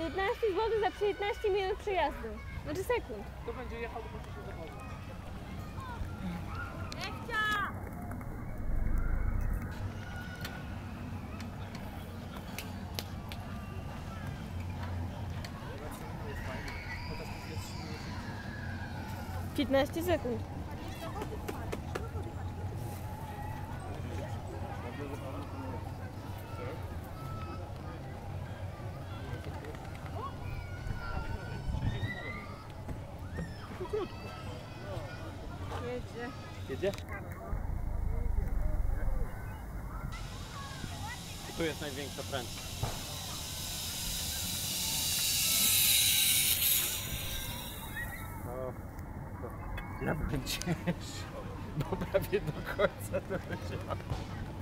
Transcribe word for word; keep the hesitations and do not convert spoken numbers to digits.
piętnaście złotych za piętnaście minut przejazdu. Znaczy sekund. Kto będzie jechał, to proszę się zachować. Lekcia! piętnaście sekund. Krótko. Jedzie. Jedzie? Tu jest największa prędkość. No, to ja byłem cięższy, bo prawie do końca to leciałem.